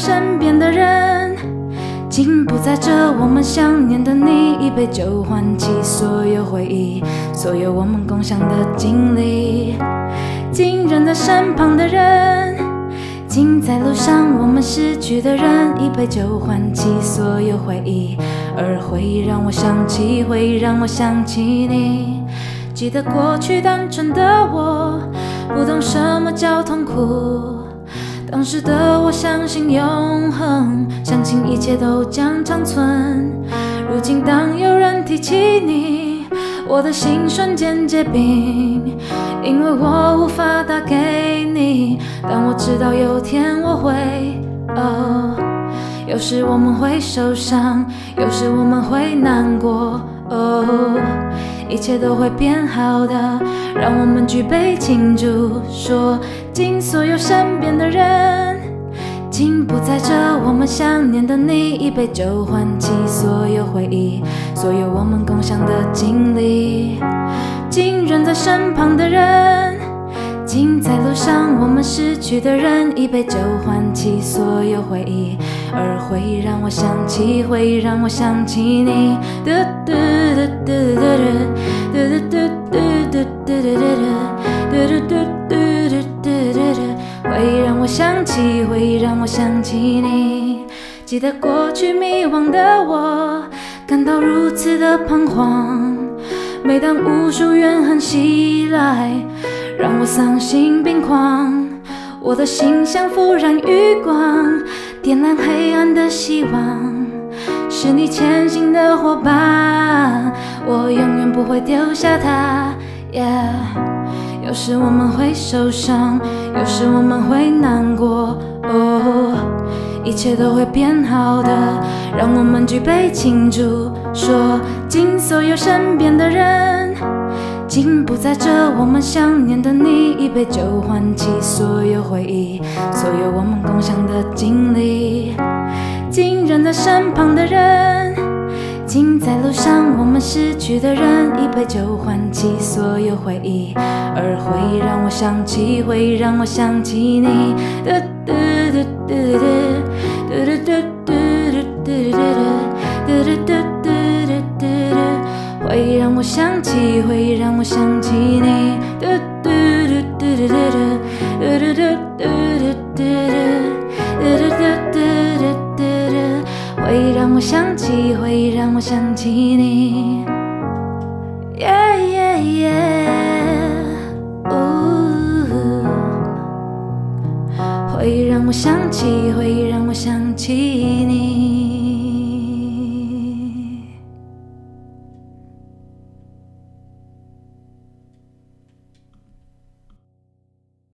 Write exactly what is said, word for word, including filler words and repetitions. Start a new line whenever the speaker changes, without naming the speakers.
身边的人，竟不在这我们想念的你。一杯酒唤起所有回忆，所有我们共享的经历。竟人在身旁的人，竟在路上我们失去的人。一杯酒唤起所有回忆，而回忆让我想起，回忆让我想起你。记得过去单纯的我，不懂什么叫痛苦。当时的我相信永恒，相信一切都将长存。如今当有人提起你，我的心瞬间结冰，因为我无法打给你。但我知道有天我会，哦，有时我们会受伤，有时我们会难过，哦，一切都会变好的。让我们举杯庆祝，说敬所有身边的人，竟不在这我们想念的你。一杯酒唤起所有回忆，所有我们共享的经历。竟人在身旁的人，竟在路上我们失去的人。一杯酒唤起所有回忆，而回忆让我想起，回忆让我想起你。嘟嘟嘟嘟嘟嘟嘟嘟嘟嘟嘟嘟嘟嘟嘟嘟，回忆让我想起，回忆让我想起你。记得过去迷惘的我，感到如此的彷徨。每当无数怨恨袭来，让我丧心病狂。我的心像复燃余光，点燃黑暗的希望，是你前行的伙伴，我永远不会丢下它。Yeah， 有时我们会受伤，有时我们会难过，哦，一切都会变好的。让我们举杯庆祝，说敬所有身边的人，竟不在这我们想念的你。一杯酒唤起所有回忆，所有我们共享的经历。竟人在身旁的人，竟在路上我们失去的人。一杯酒唤起所有回忆，而回忆让我想起，回忆让我想起你。嘟嘟嘟嘟嘟嘟嘟嘟嘟嘟嘟嘟嘟嘟，回忆让我想起，回忆让我想起你。嘟嘟嘟嘟嘟嘟嘟嘟嘟嘟嘟嘟嘟，回忆让我想起，回忆让我想起你。Yeah yeah yeah， 回忆让我想起，回忆让我想起你。